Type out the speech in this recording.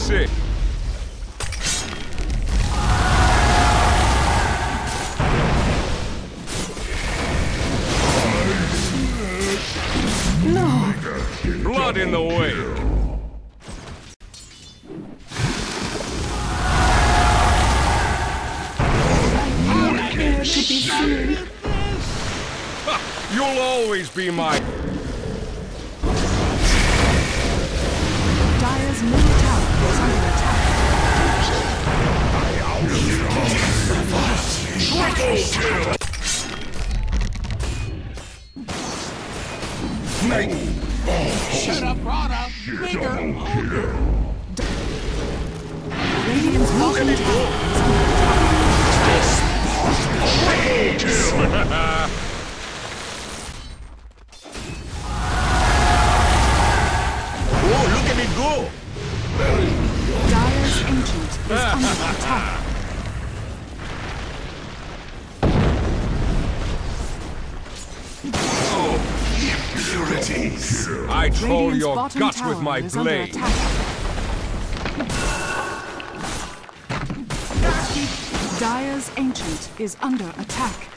sick. No. Blood in the way. To be seen. You'll always be my... Dire's middle tower is under attack. Should have brought a bigger ogre. Radiant's bottom tower is under attack. Oh, look at me go! Dire's ancient is under attack. I troll Radiant's your bottom guts tower with my is under blade. attack. Dire's ancient is under attack.